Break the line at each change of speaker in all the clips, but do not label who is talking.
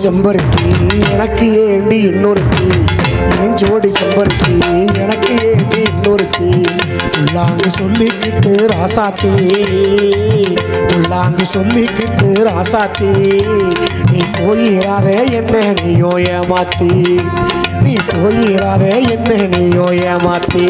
செம்பருத்தி எனக்கு ஏண்டி இன்னொருத்தி என் ஜோடி செம்பருத்தி எனக்கு ஏண்டி இன்னொருத்தி உள்ளாங்கு சொல்லிக்கிட்டு ராசாத்தி உள்ளாங்கு சொல்லிக்கிட்டு ராசாத்தி நீ போயிராதே என்ன நீயோ ஏமாத்தி நீ போயிராதே என்ன நீயோ ஏமாத்தி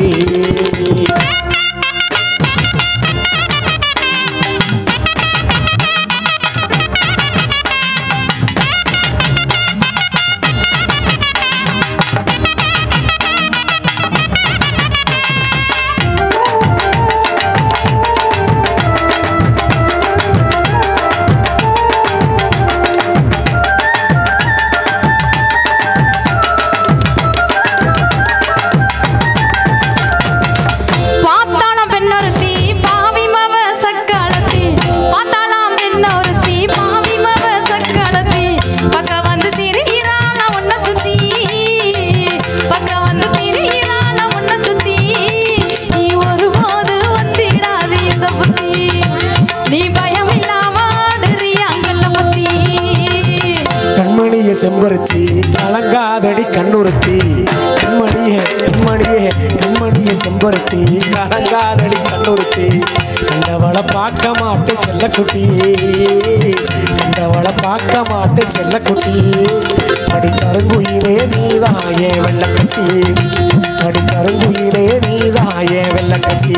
செம்பருத்தி கலங்காதடி கண்ணுறுத்தி கண்மணியே கண்மணியே கண்மணியே செம்பருத்தி கலங்காதடி கண்ணுறுத்தி கண்டவளை பார்க்க மாட்டேன் செல்லக்குட்டி கண்டவளை பார்க்க மாட்டேன் செல்லக்குட்டி அடி கருங்குயிலே நீதாயே வெள்ளக்கட்டி அடி கருங்குயிலே நீதாயே வெள்ளக்கட்டி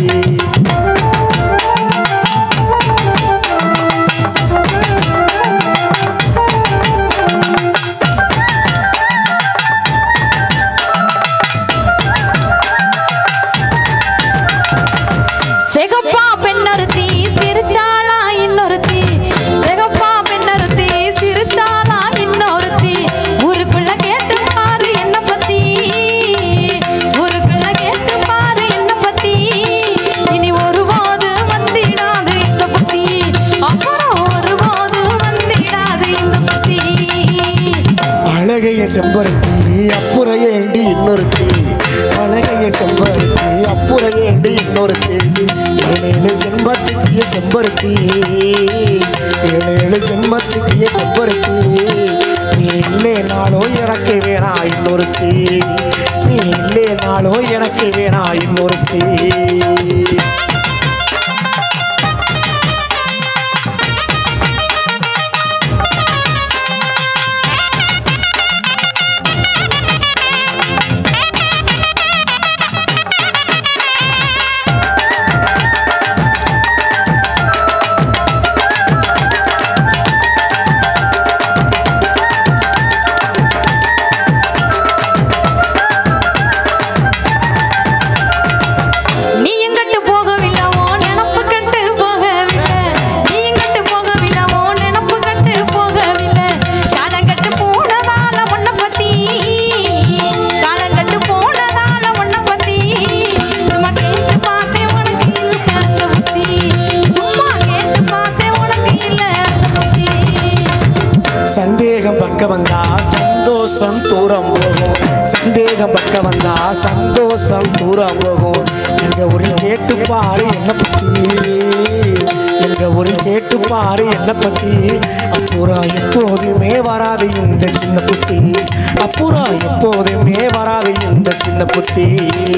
செம்பருத்தி அப்புறையேண்டி இன்னொருத்தி அழகைய செம்பருத்தி அப்புறையேண்டி இன்னொருத்தி 7 ஜென்மத்துக்கு செம்பருத்தி 7 ஜென்மத்துக்கு செம்பருத்தி நீ இல்லைனாலும் எனக்கு வேணா இன்னொருத்தி நீ இல்லைனாலும் எனக்கு வேணா இன்னொருத்தி சந்தேகம் பக்க வந்தா சந்தோஷம் தூரம் போகும் சந்தேகம் பக்க வந்தா சந்தோஷம் தூரம் போகும் எங்க ஒரு கேட்டு பாரு என்ன பத்தி எங்க ஒரு கேட்டு பாரு என்ன பத்தி அப்புறம் எப்போதுமே வராது இந்த சின்ன புத்தி அப்புறம் எப்போதுமே வராது இந்த சின்ன புத்தி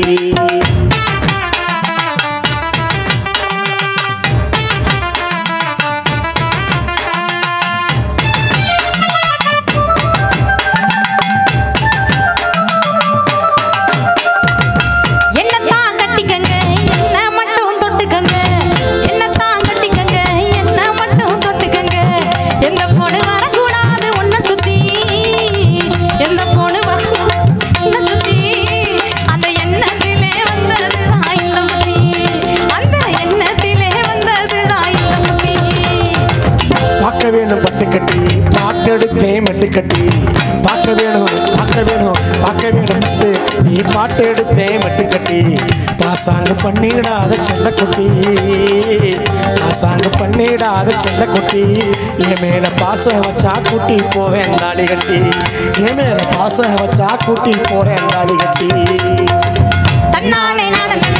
பட்டுக்கட்டி பாட்டெடுத்தே மெட்டுக்கட்டி பார்க்க வேணும் பட்டு நீ பாட்டு எடுத்தே மெட்டுக்கட்டி பாசாங்கு பண்ணிடாத செல்லக்குட்டி பாசாங்கு பண்ணிடாத செல்லக்குட்டி என் மேல பாசம் வச்சா கூட்டி போவேன் தாலி கட்டி என் மேல பாசம் வச்சா கூட்டி போறேன் தாலி கட்டி தன்னானே நானே